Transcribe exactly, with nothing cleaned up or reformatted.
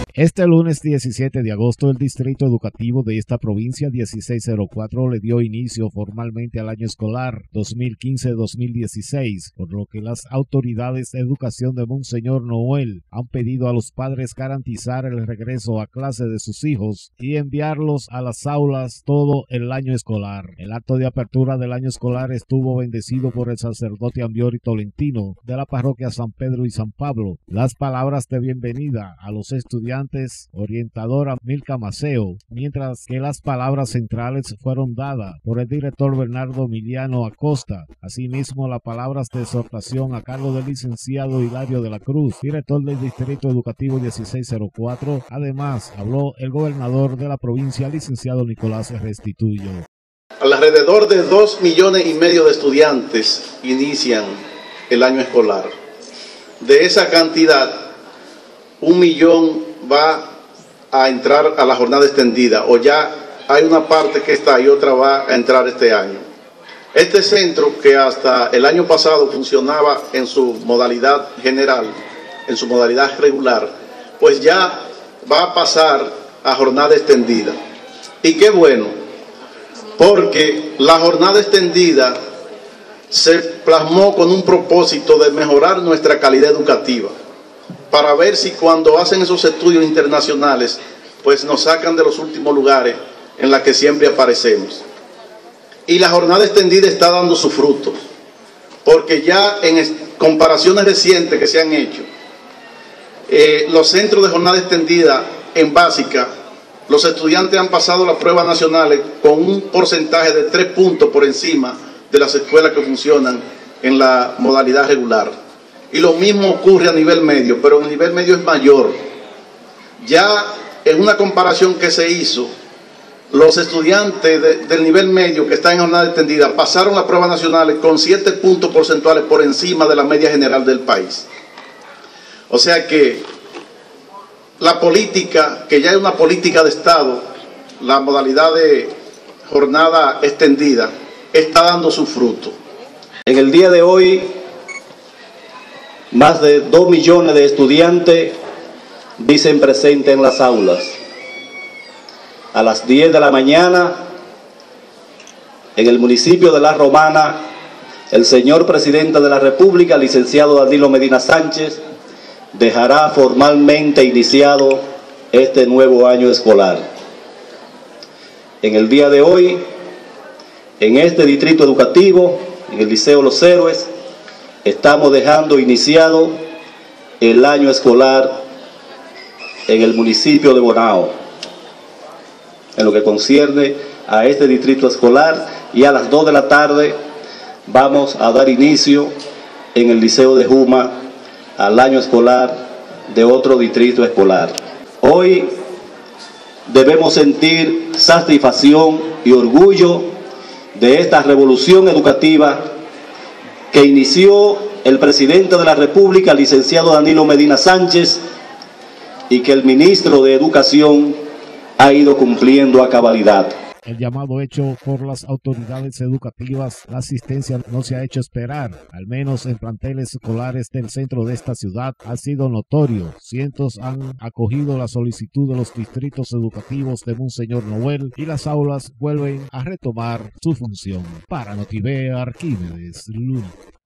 Este lunes diecisiete de agosto, el Distrito Educativo de esta provincia dieciséis cero cuatro le dio inicio formalmente al año escolar dos mil quince dos mil dieciséis, por lo que las autoridades de educación de Monseñor Noel han pedido a los padres garantizar el regreso a clase de sus hijos y enviarlos a las aulas todo el año escolar. El acto de apertura del año escolar estuvo bendecido por el sacerdote Ambiori Tolentino de la parroquia San Pedro y San Pablo. Las palabras de bienvenida a los estudiantes orientadora Milka Maceo, mientras que las palabras centrales fueron dadas por el director Bernardo Miliano Acosta. Asimismo, las palabras de exhortación a cargo del licenciado Hilario de la Cruz, director del Distrito Educativo dieciséis cero cuatro. Además, habló el gobernador de la provincia, licenciado Nicolás Restituyo. Alrededor de dos millones y medio de estudiantes inician el año escolar. De esa cantidad, un millón va a entrar a la jornada extendida, o ya hay una parte que está y otra va a entrar este año. Este centro, que hasta el año pasado funcionaba en su modalidad general, en su modalidad regular, pues ya va a pasar a jornada extendida. Y qué bueno, porque la jornada extendida se plasmó con un propósito de mejorar nuestra calidad educativa, para ver si cuando hacen esos estudios internacionales, pues nos sacan de los últimos lugares en los que siempre aparecemos. Y la jornada extendida está dando sus frutos, porque ya en comparaciones recientes que se han hecho, eh, los centros de jornada extendida en básica, los estudiantes han pasado las pruebas nacionales con un porcentaje de tres puntos por encima de las escuelas que funcionan en la modalidad regular. Y lo mismo ocurre a nivel medio, pero el nivel medio es mayor. Ya en una comparación que se hizo, los estudiantes de, del nivel medio que están en jornada extendida pasaron las pruebas nacionales con siete puntos porcentuales por encima de la media general del país. O sea que la política, que ya es una política de Estado, la modalidad de jornada extendida, está dando su fruto. En el día de hoy, más de dos millones de estudiantes dicen presente en las aulas. A las diez de la mañana, en el municipio de La Romana, el señor presidente de la República, licenciado Danilo Medina Sánchez, dejará formalmente iniciado este nuevo año escolar. En el día de hoy, en este distrito educativo, en el Liceo Los Héroes, estamos dejando iniciado el año escolar en el municipio de Bonao, en lo que concierne a este distrito escolar, y a las dos de la tarde vamos a dar inicio en el Liceo de Juma al año escolar de otro distrito escolar. Hoy debemos sentir satisfacción y orgullo de esta revolución educativa que inició el presidente de la República, licenciado Danilo Medina Sánchez, y que el ministro de Educación ha ido cumpliendo a cabalidad. El llamado hecho por las autoridades educativas, la asistencia no se ha hecho esperar, al menos en planteles escolares del centro de esta ciudad ha sido notorio. Cientos han acogido la solicitud de los distritos educativos de Monseñor Noel y las aulas vuelven a retomar su función. Para Notivé, Arquímedes Luna.